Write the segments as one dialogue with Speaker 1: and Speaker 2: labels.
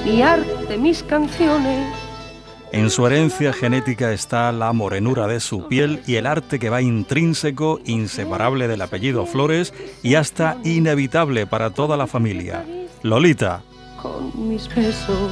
Speaker 1: mi arte, mis canciones.
Speaker 2: En su herencia genética está la morenura de su piel y el arte que va intrínseco, inseparable del apellido Flores y hasta inevitable para toda la familia. Lolita.
Speaker 1: Con mis besos.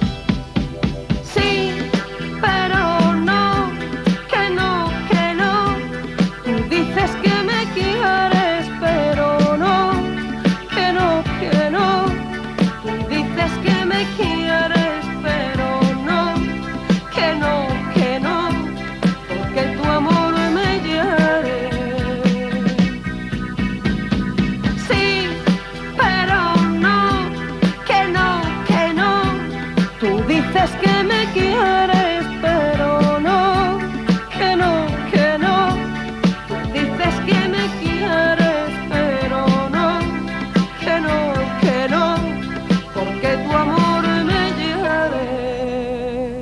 Speaker 1: Sí, pero no, que no, que no. Tú dices que me quieres, pero no, que no, que no. Tú dices que me quieres, pero no, que no, que no. Porque tu amor me hiere. Sí, pero no, que no, que no. Tú dices que me quieres, pero no, que no, que no. Tú dices que me quieres, pero no, que no, que no. Porque tu amor me hiere.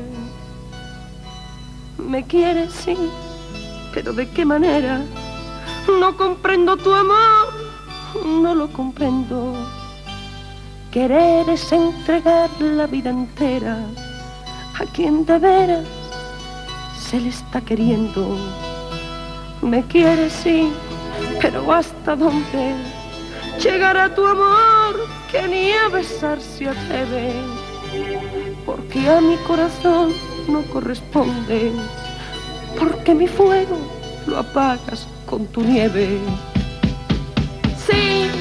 Speaker 1: Me quieres, sí, pero ¿de qué manera? No comprendo tu amor, no lo comprendo. Querer es entregar la vida entera a quien de veras se le está queriendo. Me quieres, sí, pero ¿hasta dónde llegará tu amor que ni a besar se atreve? Porque a mi corazón no corresponde, porque mi fuego lo apagas con tu nieve. Sí,